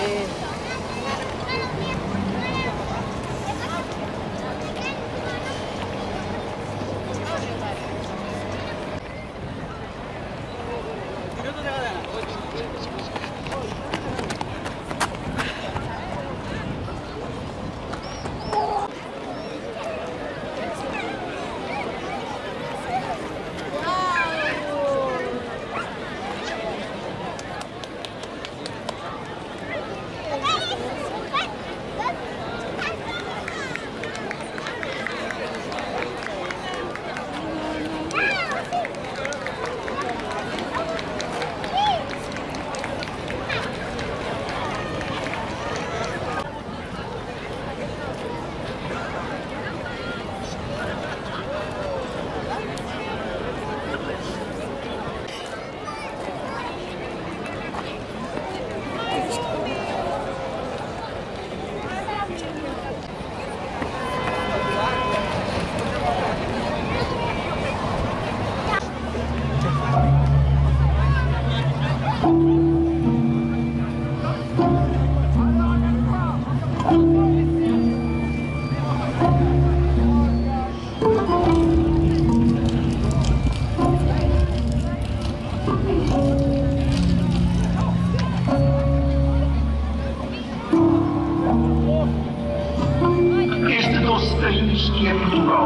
que é Portugal.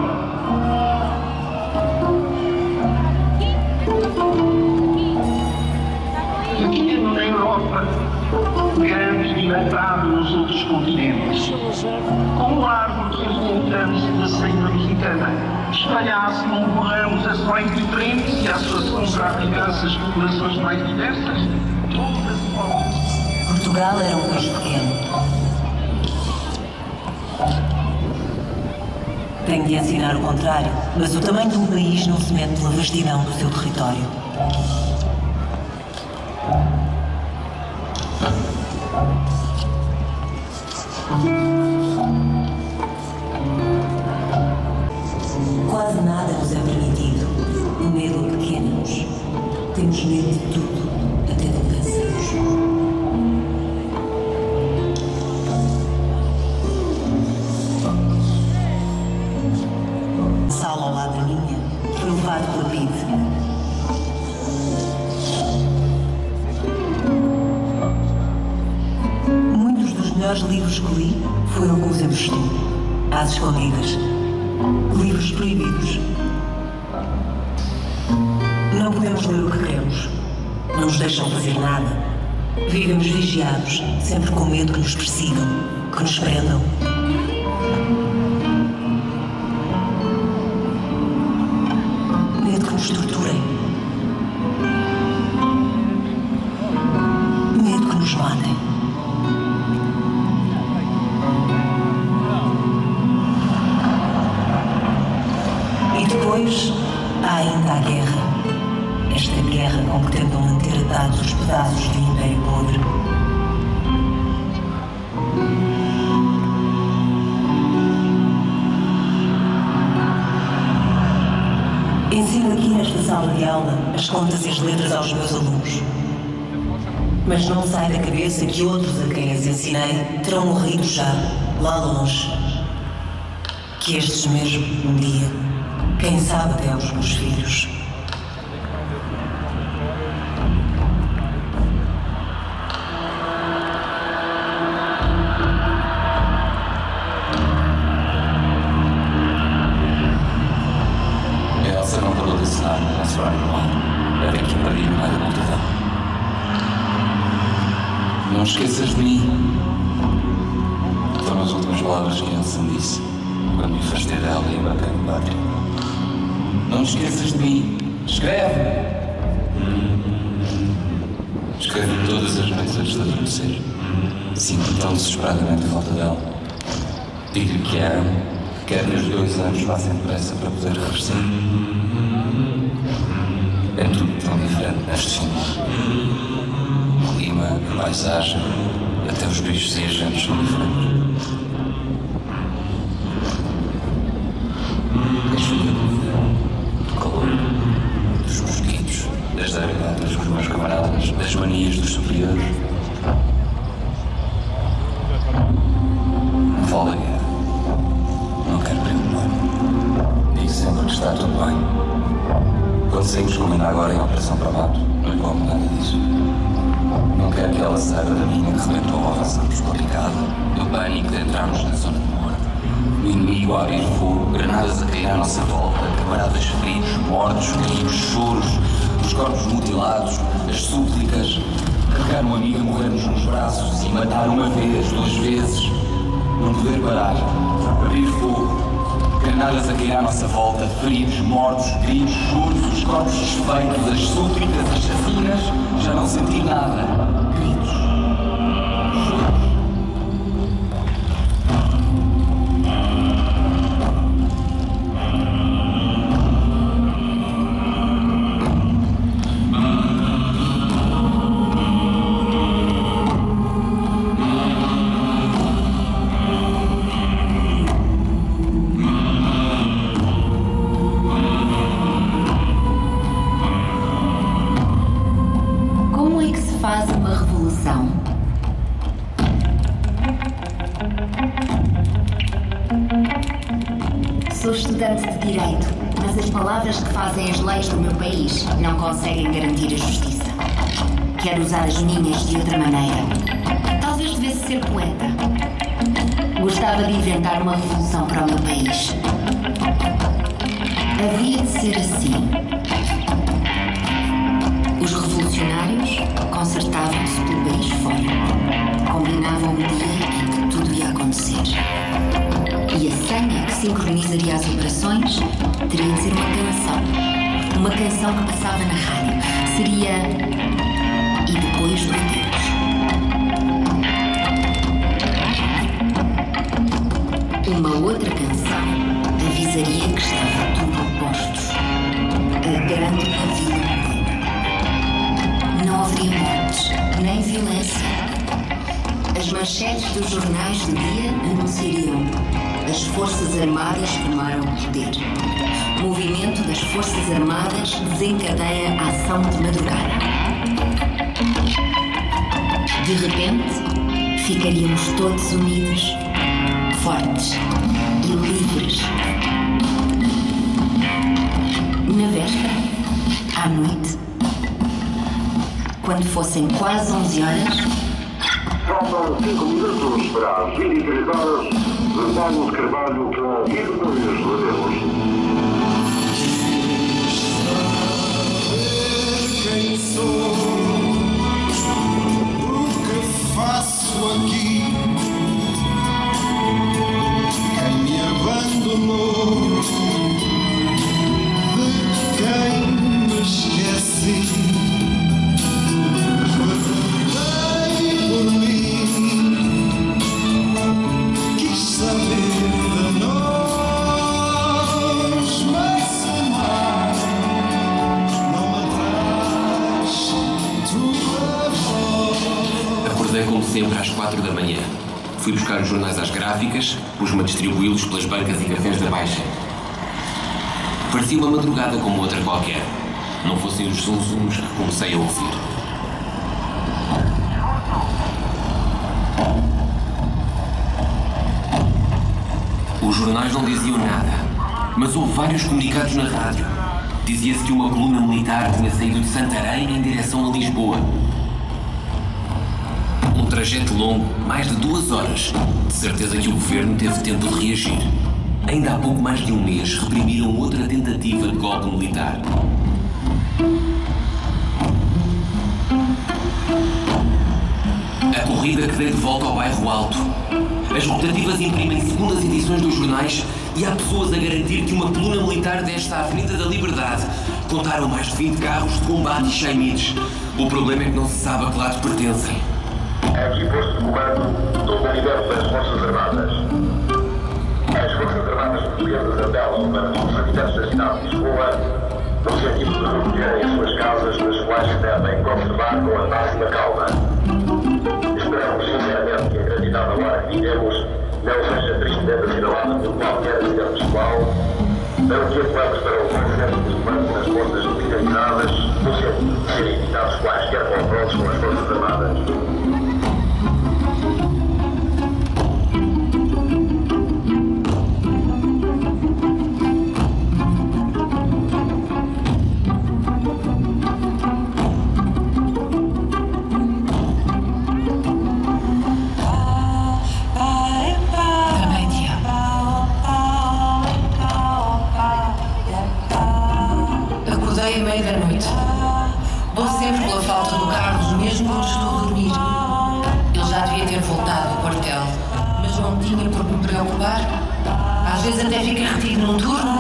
Pequeno na Europa, grande e dilatado nos outros continentes, como um árvore resultante da saída mexicana, espalhasse num corremos as mais diferentes e à sua sombra abrigasse as populações mais diversas, todas iguais. Portugal era um país pequeno. Tenho de ensinar o contrário, mas o tamanho de um país não se mede pela vastidão do seu território. Quase nada nos é permitido. O medo é pequeno-nos. Temos medo de tudo, até do cansaço. Sala ao lado da minha foi levado pela PIDE. Muitos dos melhores livros que li foram com os emprestou, às escondidas. Livros proibidos. Não podemos ler o que queremos. Não nos deixam fazer nada. Vivemos vigiados, sempre com medo que nos persigam, que nos prendam. Medo que nos torturem. Medo que nos matem. E depois há ainda a guerra. Esta guerra com que tentam manter atados os pedaços de um império podre. Ensino aqui nesta sala de aula as contas e as letras aos meus alunos. Mas não sai da cabeça que outros a quem as ensinei terão morrido já, lá longe. Que estes mesmo, um dia, quem sabe até aos meus filhos. Elsa não parou de assinar no nosso ar, era aqui para ir no meio da multidão. Não esqueças de mim. Foram as últimas palavras que Elsa me disse quando me afastei dela e embarquei no pátio. Não esqueças de mim. Escreve! Escreve todas as noites antes de adormecer. Sinto tão desesperadamente a falta dela. Digo-lhe que a amo. Quero que os 2 anos passem depressa para poder regressar. É tudo tão diferente neste filme. O clima, a paisagem, até os bichos e as gentes são diferentes. A chuva, do calor, dos mosquitos, das debilidades dos meus camaradas, das manias dos superiores. está tudo bem. Quando saímos como ainda agora em operação para mato, não lhe como nada disso. Não quero que ela saiba da mina que rebentou ao avançarmos pela picada, do pânico de entrarmos na zona de morte, do inimigo a abrir fogo, granadas a cair à nossa volta, camaradas feridos, mortos, gritos, choros, os corpos mutilados, as súplicas, carregar um amigo a morrer-nos nos braços e matar uma vez, 2 vezes, não poder parar, abrir fogo, granadas a cair à nossa volta, feridos, mortos, gritos, choros, os corpos desfeitos, as súplicas, as chacinas, já não senti nada. Gritos, choros. Faz uma revolução. Sou estudante de Direito, mas as palavras que fazem as leis do meu país não conseguem garantir a justiça. Quero usar as minhas de outra maneira. Talvez devesse ser poeta. Gostava de inventar uma revolução para o meu país. Havia de ser assim. Os revolucionários concertavam-se pelo país fora. Combinavam o dia em que tudo ia acontecer. E a senha que sincronizaria as operações teria de ser uma canção. Uma canção que passava na rádio. Seria E Depois do Adeus. Uma outra canção avisaria que estava tudo a postos. A grande vila. Não haveria mortes, nem violência. As manchetes dos jornais do dia anunciariam: as Forças Armadas tomaram o poder. Movimento das Forças Armadas desencadeia a ação de madrugada. De repente, ficaríamos todos unidos, fortes e livres. Na véspera, à noite, quando fossem quase 11 horas... Faltam 5 minutos para as 23 horas de Paulo de Carvalho com E Depois do Adeus. Quem sou, o que faço aqui, quem me abandonou, de quem me esqueci. Acordei como sempre às 4 da manhã. Fui buscar os jornais às gráficas, pus-me a distribuí-los pelas bancas e cafés da Baixa. Parecia uma madrugada como outra qualquer. Não fossem os zunzuns que comecei a ouvir. Os jornais não diziam nada, mas houve vários comunicados na rádio. Dizia-se que uma coluna militar tinha saído de Santarém em direção a Lisboa. Um trajeto longo, mais de 2 horas. De certeza que o governo teve tempo de reagir. Ainda há pouco mais de um mês reprimiram outra tentativa de golpe militar. A corrida que dei de volta ao bairro Alto. As rotativas imprimem segundas edições dos jornais e há pessoas a garantir que uma coluna militar desta Avenida da Liberdade contaram mais de 20 carros de combate e chaimides. O problema é que não se sabe a que lado pertencem. Aqui posto de comando do universo das Forças Armadas. As Forças Armadas portuguesas apelam para os habitantes da cidade de Lisboa no sentido de recolherem as suas casas, das quais devem conservar com a máxima calma. Esperamos sinceramente que a acreditada hora que vivemos não seja tristemente assinalada por qualquer acidente pessoal, não que atuamos para o consenso dos comandos das forças militarizadas, no sentido de serem evitados quaisquer confrontos com as Forças Armadas. é meia-noite. Vou sempre pela falta do Carlos, mesmo onde estou a dormir. Ele já devia ter voltado ao quartel, mas não tinha por que me preocupar. Às vezes até fica retido num turno.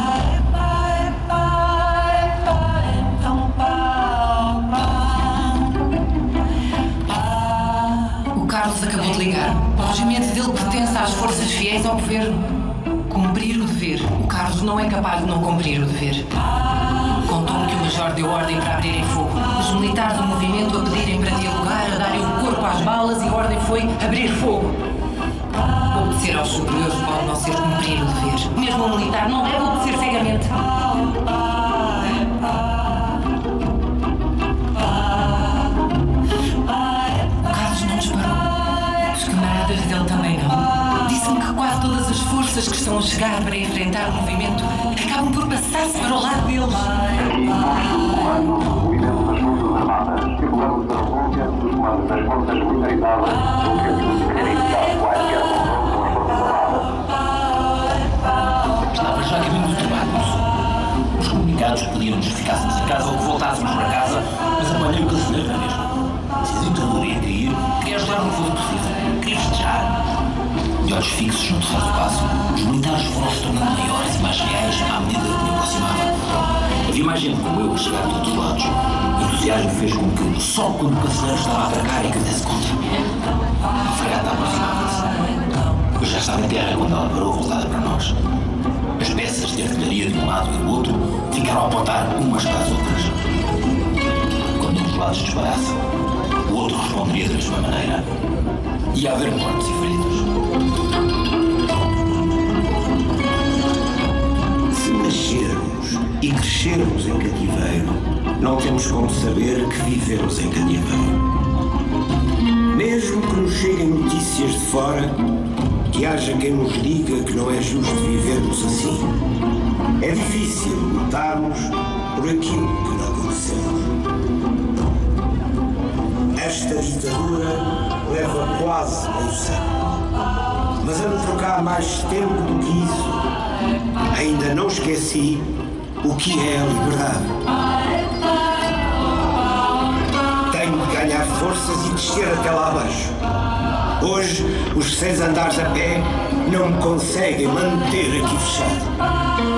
O Carlos acabou de ligar. O regimento dele pertence às forças fiéis ao governo. Cumprir o dever. O Carlos não é capaz de não cumprir o dever. Contou-me que o major deu ordem para abrirem fogo. Os militares do movimento a pedirem para dialogar, a darem o corpo às balas e a ordem foi abrir fogo. Obedecer aos superiores pode não ser cumprir o dever. Mesmo um militar não deve obedecer cegamente. O Carlos não disparou. Os camaradas dele também não. Disse-me que quase todas as forças que estão a chegar para enfrentar o movimento acabam por passar-se para o lado deles. Estava já caminho do trabalho. Os comunicados pediam-nos que ficássemos em casa ou que voltássemos para casa, mas apanhei o canceneiro na mesma. Se a ditadura ia cair, queria ajudar no que fosse preciso. Queria festejar. De olhos fixos no terceiro passo, os militares foram se tornando maiores e mais reais à medida que me aproximava. Havia mais gente como eu a chegar de outros lados. O entusiasmo fez com que, só quando o canceneiro estava a atracar e que desse contra, a fragata aproximava-se. Eu já estava em terra quando ela parou voltada para nós. As peças de artilharia de um lado e do outro ficaram a apontar umas para as outras. Quando um dos lados disparasse, o outro responderia da mesma maneira. Ia haver mortos e feridos. Se nascermos e crescermos em cativeiro, não temos como saber que vivemos em cativeiro. Mesmo que nos cheguem notícias de fora, que haja quem nos diga que não é justo vivermos assim. É difícil lutarmos por aquilo que não conhecemos. Esta ditadura leva quase meio século. Mas a me trocar mais tempo do que isso, ainda não esqueci o que é a liberdade. Tenho de ganhar forças e descer até lá abaixo. Hoje, os 6 andares a pé não me conseguem manter aqui fechado.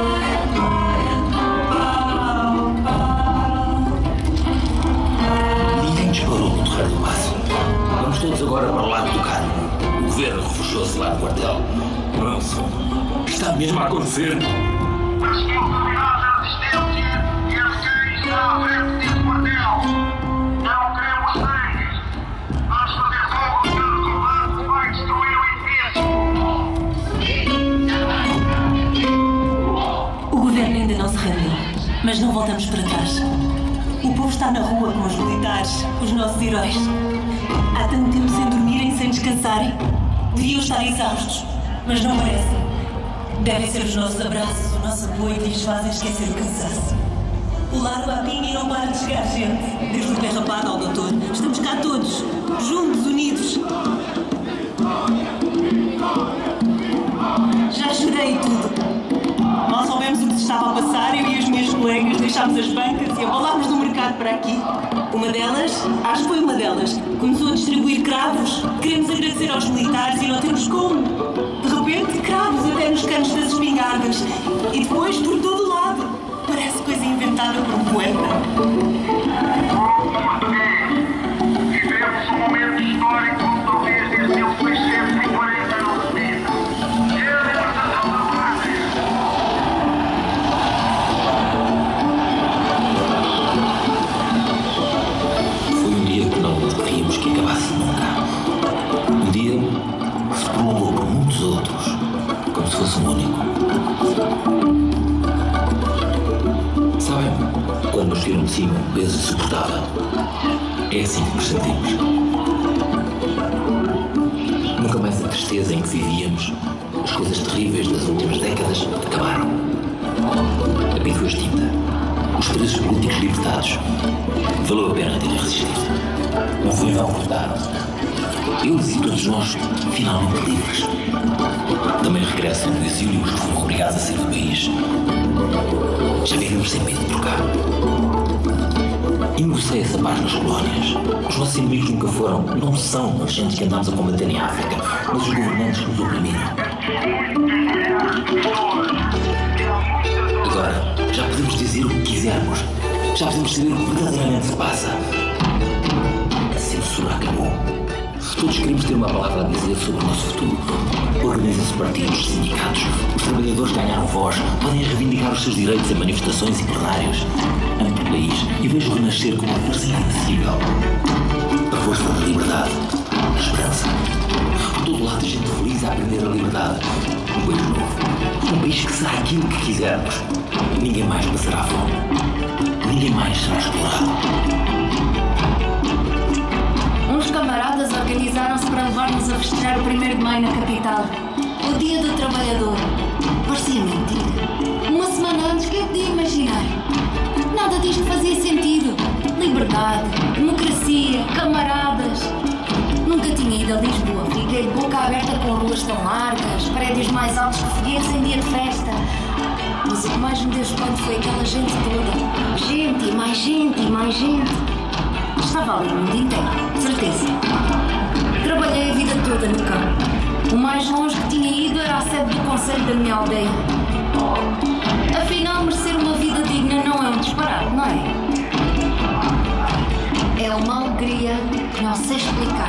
Ninguém disparou no terreiro do passo. Vamos todos agora para o lado do carro. O governo refugiou-se lá no quartel. Não é um som. Está mesmo a acontecer. Conseguiu dominar a resistência e a quem está à frente desse quartel. Não queremos sangue. Vamos fazer fogo no seu combate que vai destruir o edifício. O governo ainda não se rendeu, mas não voltamos para trás. O povo está na rua com os militares, os nossos heróis. Há tanto tempo sem dormirem, sem descansarem. Deviam estar exaustos, mas não parecem. Devem ser os nossos abraços, o nosso apoio que lhes fazem esquecer o cansaço. O largo à pinga e não para de chegar gente. Desde o pé rapado ao doutor, estamos cá todos, juntos, unidos. Já chorei e tudo. Mal soubemos o que se estava a passar, eu e as minhas colegas deixámos as bancas e abalámos do mercado para aqui. Uma delas, acho que foi uma delas, começou a distribuir cravos. Queremos agradecer aos militares e não temos como. De repente, cravos até nos canos das espingardas. E depois, por todo lado. Parece coisa inventada por um poeta. Vivemos um momento histórico, talvez desde 1640 não se vive. É a libertação da pátria. Foi um dia que não queríamos que acabasse nunca. Um dia que se prolongou por muitos outros, como se fosse um único. Sabem, quando nos tiram de cima um peso insuportável, é assim que nos sentimos. Nunca mais a tristeza em que vivíamos, as coisas terríveis das últimas décadas acabaram. A vida foi extinta. Os presos políticos libertados. Valeu a pena terem resistido. Não foi vão lutar. Eles e todos nós, finalmente livres. Também regressam do exílio os que foram obrigados a sair do país. Já vivemos sem medo por cá. E negociei essa paz nas colónias. Os nossos inimigos nunca foram, não são as gentes que andamos a combater em África, mas os governantes que nos oprimiram. Agora, já podemos dizer o que quisermos. Já podemos saber o que verdadeiramente se passa. A censura acabou. Todos queremos ter uma palavra a dizer sobre o nosso futuro. Organizam-se partidos, sindicatos, os trabalhadores ganharam voz, podem reivindicar os seus direitos em manifestações e plenários. Amo o país e vejo renascer com uma força invencível. A força da liberdade, da esperança. Por todo lado, gente feliz a aprender a liberdade. Um país novo. Um país que será aquilo que quisermos. Ninguém mais passará fome. Ninguém mais será explorado. Uns camaradas organizaram-se para levar-nos a festejar o 1º de maio na capital. O Dia do Trabalhador. Parecia mentira. Uma semana antes, quem podia imaginar? Nada disto fazia sentido. Liberdade, democracia, camaradas. Nunca tinha ido a Lisboa. Fiquei de boca aberta com ruas tão largas, prédios mais altos que foguetes em dia de festa. Mas o que mais me deu espanto foi aquela gente toda. Gente, e mais gente, e mais gente. Estava ali o mundo inteiro, certeza. Trabalhei a vida toda no campo. O mais longe que tinha ido era a sede do conselho da minha aldeia. Afinal, merecer uma vida digna não é um disparate, não é? É uma alegria que não sei explicar.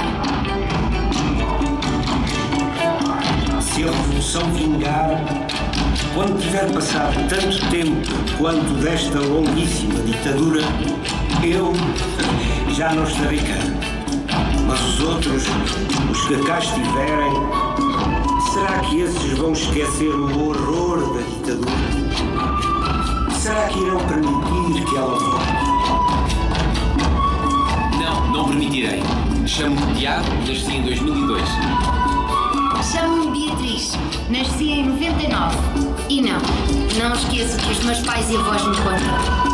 Se a revolução vingar, quando tiver passado tanto tempo quanto desta longuíssima ditadura, eu já não estarei cá. Mas os outros, os que cá estiverem, será que esses vão esquecer o horror da ditadura? Será que irão permitir que ela volte? Não permitirei. Chamo-me Tiago, nasci em 2002. Chamo-me Beatriz, nasci em 99. E não esqueço que os meus pais e avós me contam.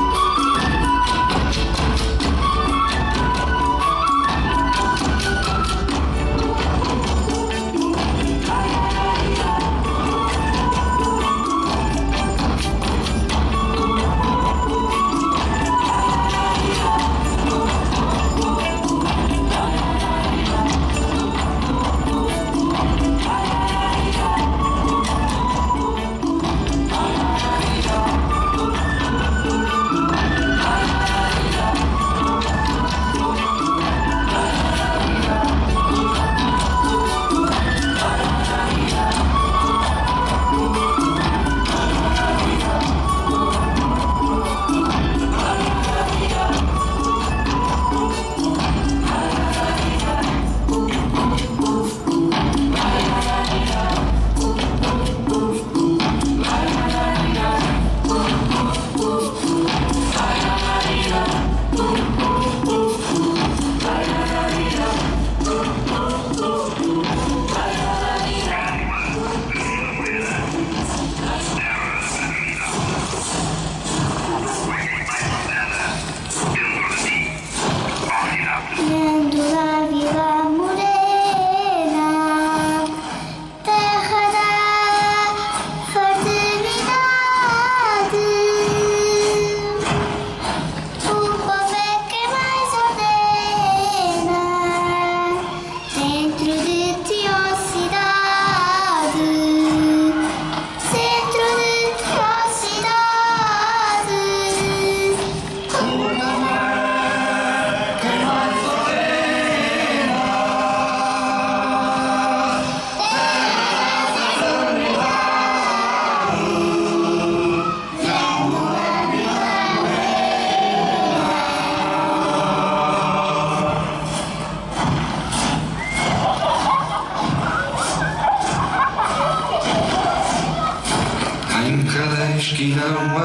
esquina um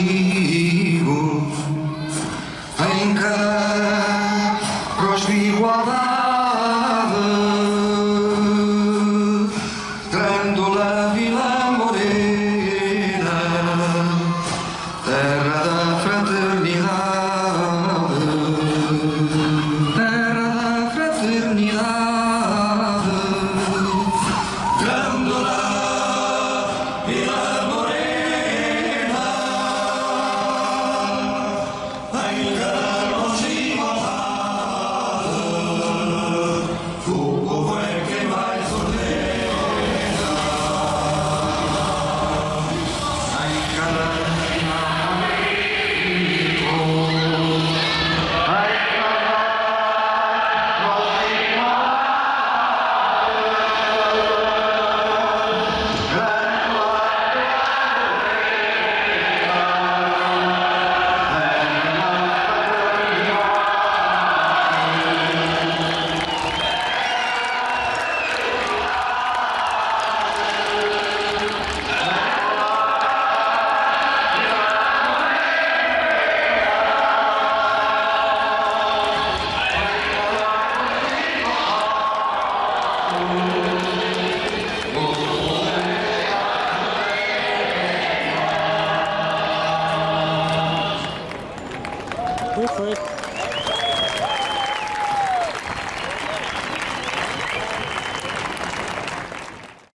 amigo, em cada cruz de igualdade, Grândola, Vila Morena, terra da fraternidade.